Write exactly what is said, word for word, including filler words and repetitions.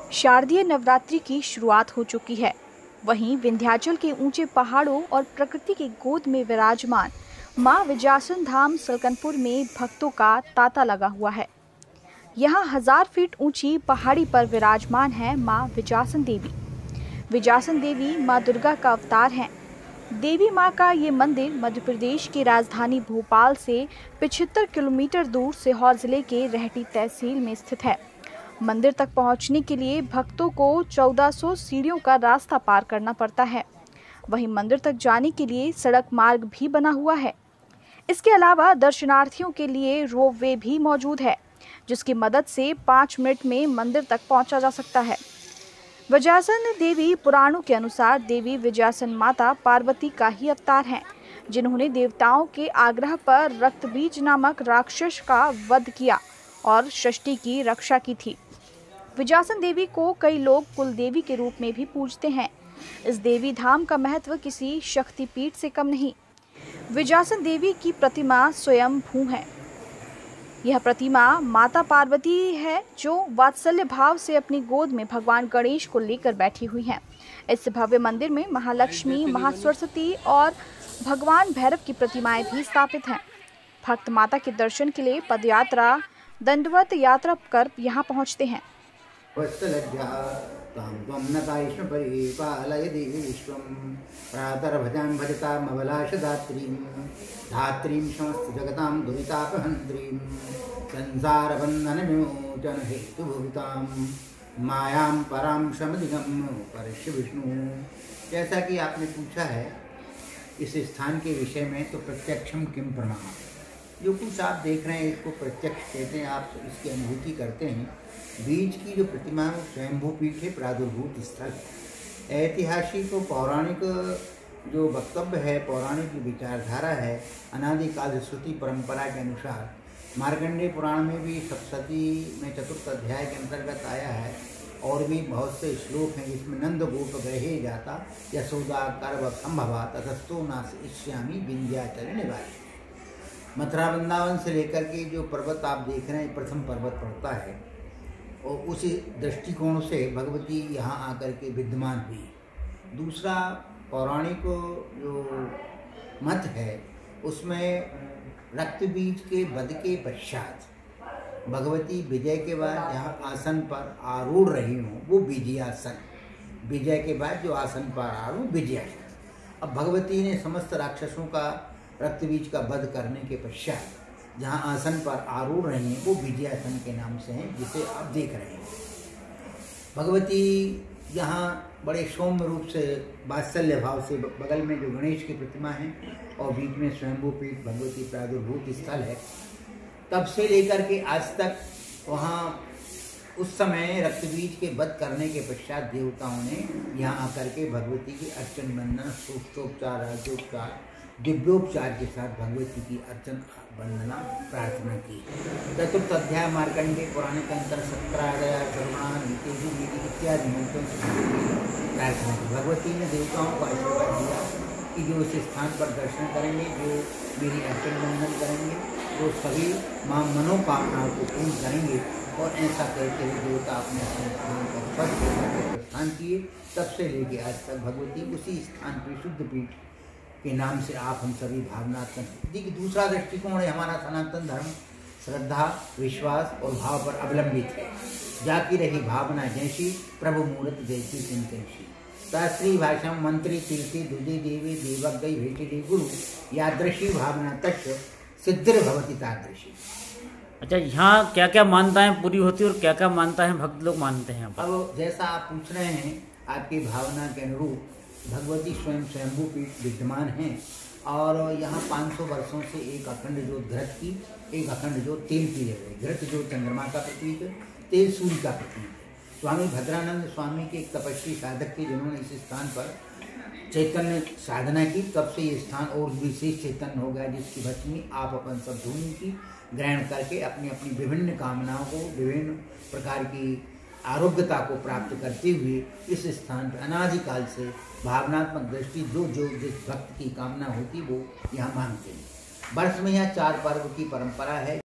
शारदीय नवरात्रि की शुरुआत हो चुकी है। वहीं विंध्याचल के ऊंचे पहाड़ों और प्रकृति की गोद में विराजमान मां विजासन धाम सलकनपुर में भक्तों का तांता लगा हुआ है। यहां हजार फीट ऊंची पहाड़ी पर विराजमान है मां विजासन देवी। विजासन देवी मां दुर्गा का अवतार हैं। देवी मां का ये मंदिर मध्य प्रदेश की राजधानी भोपाल से पचहत्तर किलोमीटर दूर सीहोर जिले के रेहटी तहसील में स्थित है। मंदिर तक पहुंचने के लिए भक्तों को चौदह सौ सीढ़ियों का रास्ता पार करना पड़ता है। वहीं मंदिर तक जाने के लिए सड़क मार्ग भी बना हुआ है। इसके अलावा दर्शनार्थियों के लिए रोप वे भी मौजूद है, जिसकी मदद से पाँच मिनट में मंदिर तक पहुंचा जा सकता है। विजासन देवी पुराणों के अनुसार देवी विजासन माता पार्वती का ही अवतार हैं, जिन्होंने देवताओं के आग्रह पर रक्तबीज नामक राक्षस का वध किया और सृष्टि की रक्षा की थी। विजासन देवी को कई लोग कुल देवी के रूप में भी पूजते हैं। इस देवी धाम का महत्व किसी शक्तिपीठ से कम नहीं। विजासन देवी की प्रतिमा स्वयं भू है। यह प्रतिमा माता पार्वती है, जो वात्सल्य भाव से अपनी गोद में भगवान गणेश को लेकर बैठी हुई हैं। इस भव्य मंदिर में महालक्ष्मी, महासरस्वती और भगवान भैरव की प्रतिमाएं भी स्थापित हैं। भक्त माता के दर्शन के लिए पदयात्रा, दंडवत यात्रा कर यहाँ पहुँचते हैं। धात्रीं समस्त जगतां दुरितापहन्त्रीं संसारबन्धन विमोचन हेतुभूतां मायां परां शमदिगं परश्य विष्णु। जैसा कि आपने पूछा है इस स्थान के विषय में, तो प्रत्यक्षम किम प्रमाण, जो कुछ आप देख रहे हैं इसको प्रत्यक्ष कहते हैं। आप इसकी अनुभूति करते हैं। बीच की जो प्रतिमा है स्वयंभू पीठ है, प्रादुर्भूत स्थल है। ऐतिहासिक और पौराणिक जो वक्तव्य है, पौराणिक विचारधारा है, अनादिकाल श्रुति परंपरा के अनुसार मार्कंडेय पुराण में भी सप्तशती में चतुर्थ अध्याय के अंतर्गत आया है। और भी बहुत से श्लोक हैं जिसमें नंद गोप ग्रहे जाता यशोदा कर्व संभवा ततस्तो नास्यामी विंध्याचल निवासी। मथुरा वृंदावन से लेकर के जो पर्वत आप देख रहे हैं प्रथम पर्वत पड़ता है, और उसी दृष्टिकोण से भगवती यहाँ आकर के विद्यमान हुई। दूसरा पौराणिक जो मत है उसमें रक्तबीज के वध के पश्चात भगवती विजय के बाद यहाँ आसन पर आरूढ़ रही हूँ, वो विजयासन। विजय के बाद जो आसन पर आरूढ़ विजयासन। अब भगवती ने समस्त राक्षसों का रक्तबीज का वध करने के पश्चात जहाँ आसन पर आरूढ़ रही हैं वो विजयासन के नाम से हैं, जिसे आप देख रहे हैं। भगवती यहाँ बड़े सौम्य रूप से वात्सल्य भाव से, बगल में जो गणेश की प्रतिमा है और बीच में स्वयंभू पीठ भगवती प्रादुर्भूत स्थल है। तब से लेकर के आज तक वहाँ उस समय रक्तबीज के वध करने के पश्चात देवताओं ने यहाँ आकर के भगवती की अर्चन वंदना, सूक्तोपचार, राज्योपचार, दिव्योपचार के साथ भगवती की अर्चन वंदना प्रार्थना की। चतुर्थ अध्याय मार्कंडेय पुराण के अंतर सत्रह गया चरणान तेजु वीति इत्यादि मंत्रों से प्रार्थना की। भगवती ने देवताओं को आशीर्वाद दिया कि जो इस स्थान पर दर्शन करेंगे, जो मेरी अर्चन वंदन करेंगे, वो सभी मां मनोकामनाओं को पूर्ण करेंगे। और ऐसा करके देवता अपने अपने स्थान पर स्वस्थ होकर प्रस्थान किए। तब से लेके आज तक भगवती उसी स्थान पर शुद्ध पीठ के नाम से आप हम सभी भावनात्मक। देखिए, दूसरा दृष्टिकोण है हमारा सनातन धर्म श्रद्धा, विश्वास और भाव पर अवलंबित है। जाकी रही भावना जैसी प्रभु मूर्त जैसी चिंतनशी। शास्त्रीय भाषा मंत्री तीर्थी दुधि देवी देवज्ञ भेटी गुरु यादृशी भावना तस् सिद्धिर भवती तादृशी। अच्छा, यहाँ क्या क्या मान्यताएं पूरी होती है और क्या क्या मान्यताएं भक्त लोग मानते हैं? अब जैसा आप पूछ रहे हैं, आपकी भावना के अनुरूप भगवती स्वयं स्वयंभू पीठ विद्यमान हैं। और यहाँ पाँच सौ वर्षों से एक अखंड ज्योत घृत की, एक अखंड ज्योत तेल की रह गई। घृत ज्योत चंद्रमा का प्रतीक है, तेल सूर्य का प्रतीक है। स्वामी भद्रानंद स्वामी के एक तपस्वी साधक थे, जिन्होंने इस स्थान पर चैतन्य साधना की। तब से ये स्थान और विशेष चैतन्य हो गया, जिसकी भस्मी आप अपन सब धूमि की ग्रहण करके अपनी अपनी विभिन्न कामनाओं को, विभिन्न प्रकार की आरोग्यता को प्राप्त करते हुए इस स्थान पर अनादिकाल से भावनात्मक दृष्टि जो जो जिस भक्त की कामना होती वो यहाँ मांगते हैं। वर्ष में यहाँ चार पर्व की परंपरा है।